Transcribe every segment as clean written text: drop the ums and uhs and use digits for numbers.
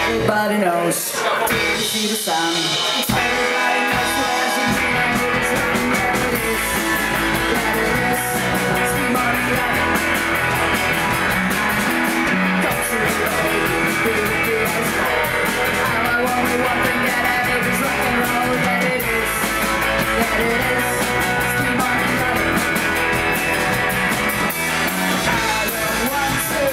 Everybody knows, you see the sun. Everybody knows where she's been and who is running. There it is, Steve Martin running. Come to the road, baby, let's go. Now I want me one thing that I need is rock and roll. There it is, Steve Martin running. I don't want to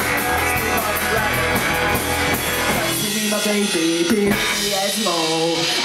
my baby, baby, as more.